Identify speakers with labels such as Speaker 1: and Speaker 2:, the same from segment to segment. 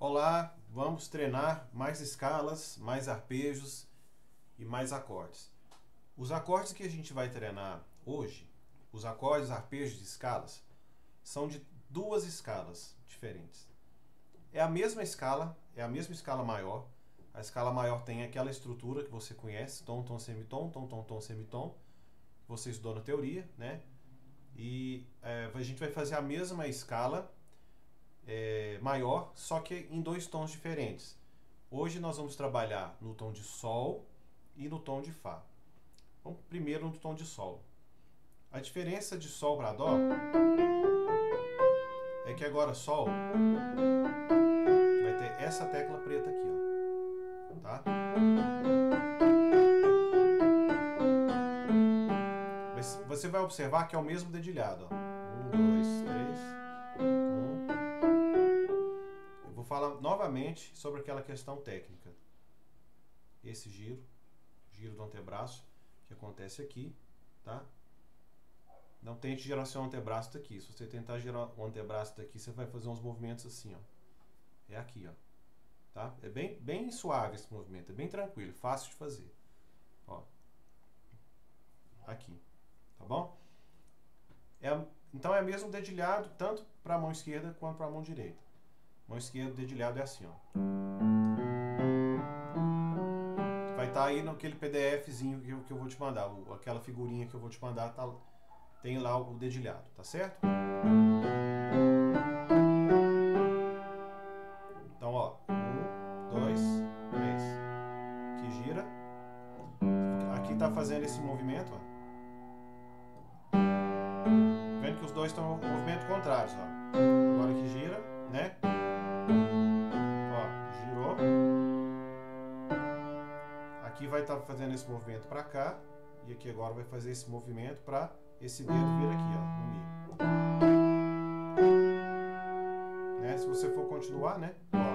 Speaker 1: Olá, vamos treinar mais escalas, mais arpejos e mais acordes. Os acordes que a gente vai treinar hoje, os acordes, arpejos e escalas, são de duas escalas diferentes. É a mesma escala maior. A escala maior tem aquela estrutura que você conhece, tom, tom, semitom, tom, tom, tom, semitom, que você estudou na teoria, né? E a gente vai fazer a mesma escala maior, só que em dois tons diferentes. Hoje nós vamos trabalhar no tom de Sol e no tom de Fá. Vamos primeiro no tom de Sol. A diferença de Sol para Dó é que agora Sol vai ter essa tecla preta aqui, ó, tá? Você vai observar que é o mesmo dedilhado, ó. 1, 2, 3, 1. Eu vou falar novamente sobre aquela questão técnica. Esse giro do antebraço que acontece aqui, tá? Não tente girar seu antebraço daqui. Se você tentar girar o antebraço daqui, você vai fazer uns movimentos assim, ó. É aqui, ó. Tá? É bem suave esse movimento, é bem tranquilo, fácil de fazer. Ó. Aqui. Tá bom? Então é mesmo dedilhado tanto para a mão esquerda quanto para a mão direita. Mão esquerda, dedilhado é assim, ó. Vai estar aí naquele PDFzinho que eu vou te mandar, aquela figurinha que eu vou te mandar, tem lá o dedilhado, tá certo? Então, ó, 1, 2, 3. Aqui gira. Aqui tá fazendo esse movimento, ó. Vendo que os dois estão em movimento contrários, ó. Agora que gira, né? Ó, girou. Aqui vai estar fazendo esse movimento para cá. E aqui agora vai fazer esse movimento para esse dedo vir aqui, ó, no meio. Né? Se você for continuar, né?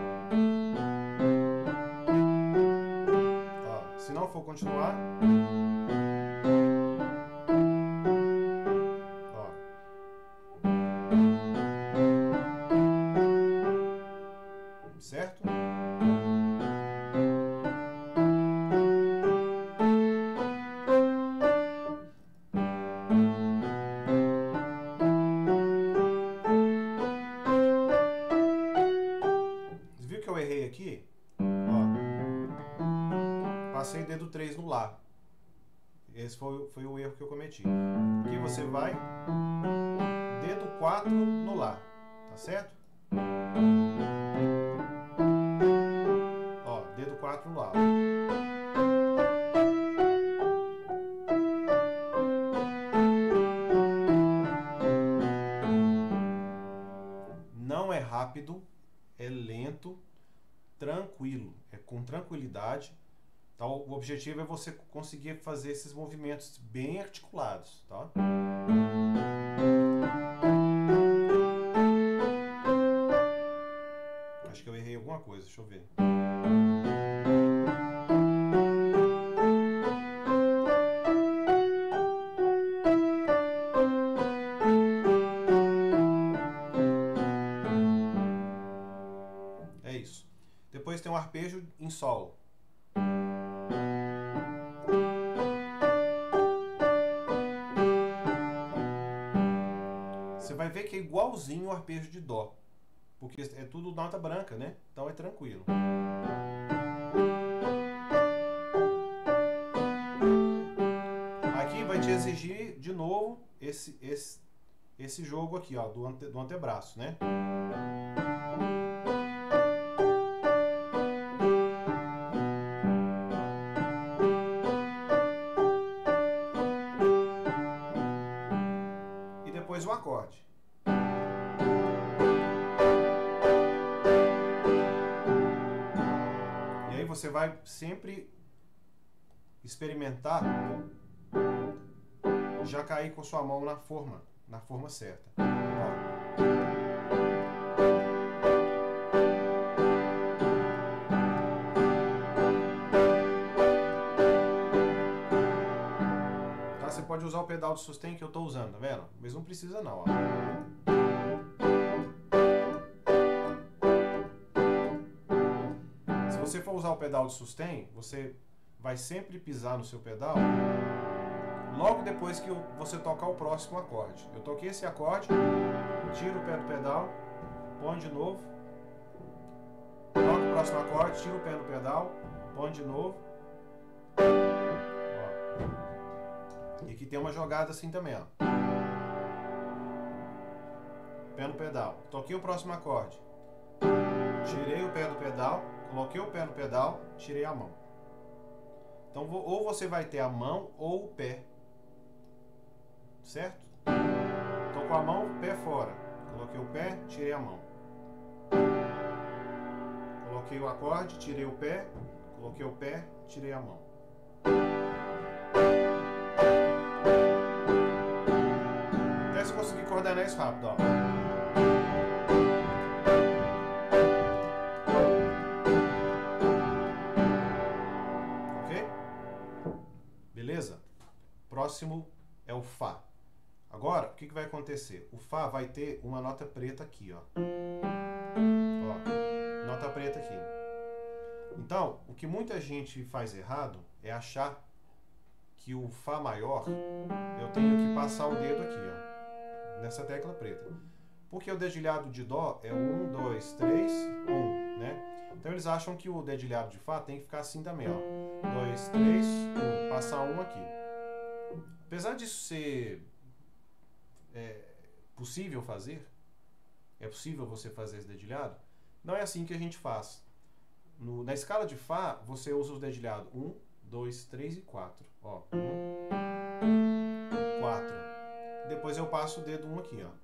Speaker 1: Ó. Se não for continuar, ó. Certo? Viu que eu errei aqui? Ó. Passei dedo 3 no Lá. Esse foi o erro que eu cometi. Aqui você vai dedo 4 no Lá. Tá certo? Ó, dedo 4 no Lá. Não é rápido, é lento, tranquilo, é com tranquilidade. Então, o objetivo é você conseguir fazer esses movimentos bem articulados, tá? Acho que eu errei alguma coisa, deixa eu ver. É isso. Depois tem um arpejo em Sol. Você vai ver que é igualzinho o arpejo de Dó, porque é tudo nota branca, né? Então é tranquilo. Aqui vai te exigir de novo esse jogo aqui, ó, do antebraço, né? E depois o acorde. E aí você vai sempre experimentar já cair com sua mão na forma certa. Ó. Tá? Você pode usar o pedal de sustain que eu estou usando, tá vendo? Mas não precisa não, ó. você for usar o pedal de sustain, você vai sempre pisar no seu pedal logo depois que você tocar o próximo acorde. Eu toquei esse acorde, tiro o pé do pedal, põe de novo, toco o próximo acorde, tiro o pé do pedal, põe de novo. Ó. E aqui tem uma jogada assim também, ó. Pé no pedal, toquei o próximo acorde, tirei o pé do pedal, coloquei o pé no pedal, tirei a mão. Então, ou você vai ter a mão ou o pé, certo? Tô com a mão, pé fora, coloquei o pé, tirei a mão. Coloquei o acorde, tirei o pé, coloquei o pé, tirei a mão. Até se conseguir coordenar isso rápido, ó. Ok? Beleza? Próximo é o Fá. Agora, o que vai acontecer? O Fá vai ter uma nota preta aqui, ó. Ó, nota preta aqui. Então, o que muita gente faz errado é achar que o Fá maior, eu tenho que passar o dedo aqui, ó, nessa tecla preta. Porque o dedilhado de Dó é 1, 2, 3, 1, né? Então eles acham que o dedilhado de Fá tem que ficar assim também, ó. 2, 3, 1, passar 1 aqui. Apesar disso ser possível fazer, é possível você fazer esse dedilhado, não é assim que a gente faz. Na escala de Fá, você usa o dedilhado 1, 2, 3 e 4. Ó, 1, 4. Depois eu passo o dedo 1 aqui, ó.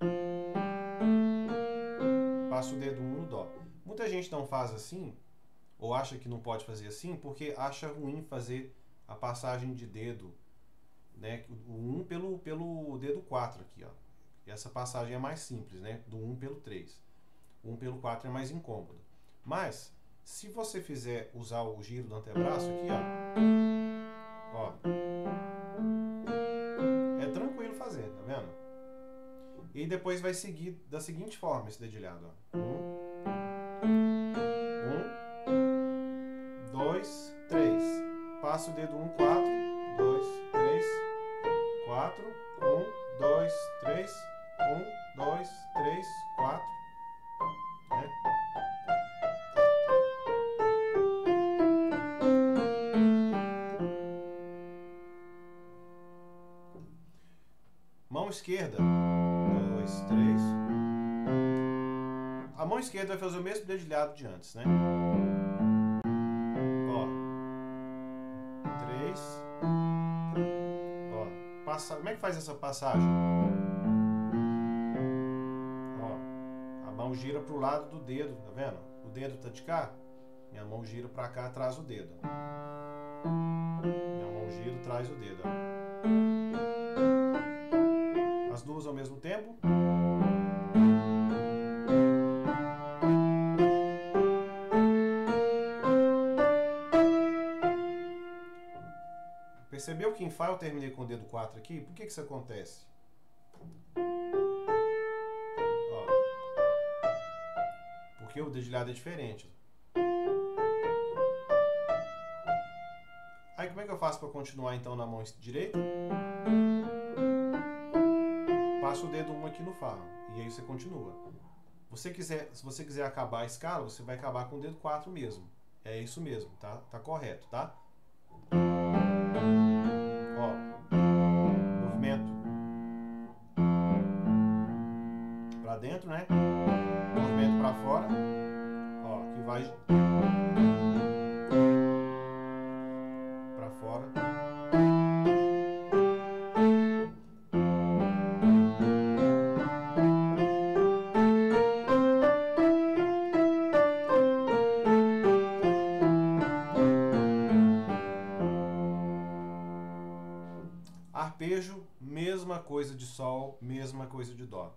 Speaker 1: Passo o dedo 1 no Dó. Muita gente não faz assim, ou acha que não pode fazer assim, porque acha ruim fazer a passagem de dedo, né? O 1 pelo dedo 4 aqui, ó. E essa passagem é mais simples, né? Do 1 pelo 3. O 1 pelo 4 é mais incômodo. Mas, se você fizer usar o giro do antebraço aqui, ó, é tranquilo fazer, tá vendo? E depois vai seguir da seguinte forma esse dedilhado, ó. 1, 2, 3. Passo o dedo 1, 4, 2, 3, 4, 1, 2, 3, 1, 2, 3, 4, né? Mão esquerda, 2, 3. A mão esquerda vai fazer o mesmo dedilhado de antes, né? Ó, 3. Ó, como é que faz essa passagem? Ó, a mão gira pro lado do dedo, tá vendo? O dedo tá de cá, minha mão gira pra cá, traz o dedo. Minha mão gira, traz o dedo, ó. As duas ao mesmo tempo. Percebeu que em Fá eu terminei com o dedo 4 aqui? Por que isso acontece? Ó, porque o dedilhado é diferente. Aí como é que eu faço para continuar então na mão direita? Passo o dedo 1 aqui no Fá, e aí você continua. Se você quiser acabar a escala, você vai acabar com o dedo 4 mesmo. É isso mesmo, tá? Tá correto, tá? Ó, movimento pra dentro, né? Movimento pra fora. Ó, que vai pra fora. Arpejo, mesma coisa de Sol, mesma coisa de Dó.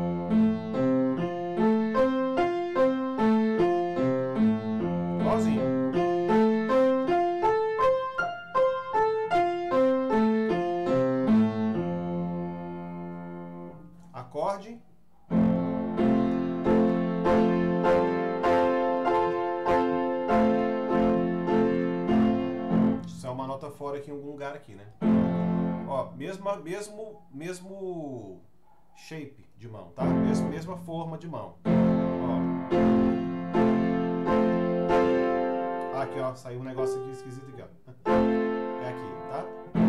Speaker 1: Igualzinho. Acorde. fora aqui em algum lugar aqui, né? Ó, mesmo shape de mão, tá? Mesma forma de mão. Ó. Aqui, ó, saiu um negócio aqui esquisito aqui, ó. É aqui, tá?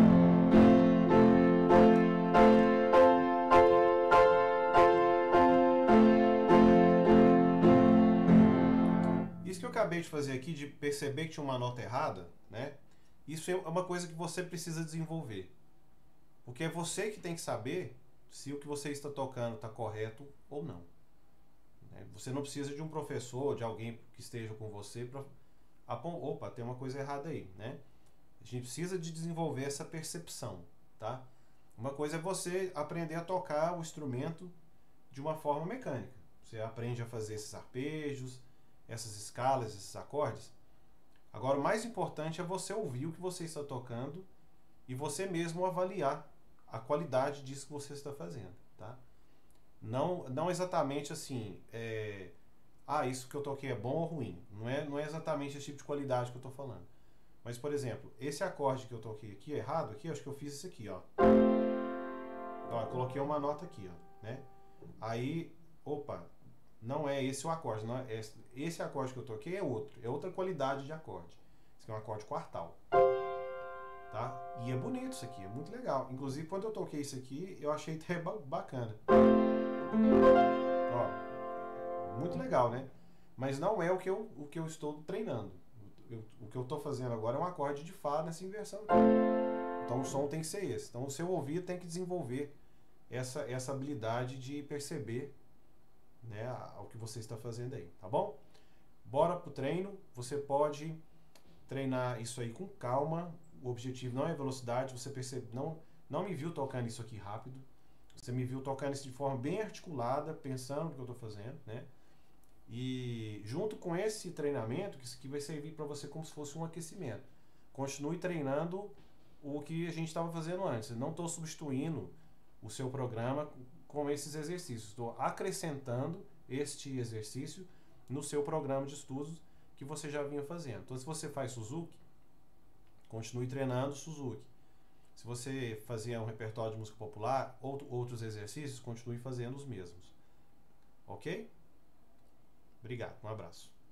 Speaker 1: Isso que eu acabei de fazer aqui, de perceber que tinha uma nota errada, né? Isso é uma coisa que você precisa desenvolver. Porque é você que tem que saber se o que você está tocando está correto ou não. Você não precisa de um professor, de alguém que esteja com você para opa, tem uma coisa errada aí, né? A gente precisa de desenvolver essa percepção, tá? Uma coisa é você aprender a tocar o instrumento de uma forma mecânica. Você aprende a fazer esses arpejos, essas escalas, esses acordes. Agora, o mais importante é você ouvir o que você está tocando e você mesmo avaliar a qualidade disso que você está fazendo, tá? Não exatamente assim, isso que eu toquei é bom ou ruim. Não é exatamente esse tipo de qualidade que eu estou falando. Mas, por exemplo, esse acorde que eu toquei aqui, errado aqui, acho que eu fiz isso aqui, ó. Então, eu coloquei uma nota aqui, ó, né? Aí, opa, não é esse o acorde, não é esse acorde que eu toquei é outra qualidade de acorde. Esse aqui é um acorde quartal. Tá? E é bonito isso aqui, é muito legal. Inclusive, quando eu toquei isso aqui, eu achei até bacana. Ó, muito legal, né? Mas não é o que eu estou treinando. O que eu estou fazendo agora é um acorde de Fá nessa inversão aqui. Então o som tem que ser esse. Então o seu ouvido tem que desenvolver essa habilidade de perceber, né, o que você está fazendo aí, tá bom? Bora pro treino. Você pode treinar isso aí com calma. O objetivo não é velocidade. Você percebe, não me viu tocando isso aqui rápido. Você me viu tocando isso de forma bem articulada, pensando no que eu estou fazendo, né? E junto com esse treinamento, que isso aqui vai servir para você como se fosse um aquecimento. Continue treinando o que a gente estava fazendo antes. Eu não estou substituindo o seu programa com esses exercícios. Estou acrescentando este exercício no seu programa de estudos que você já vinha fazendo. Então, se você faz Suzuki, continue treinando Suzuki. Se você fazia um repertório de música popular, outros exercícios, continue fazendo os mesmos. Ok? Obrigado, um abraço.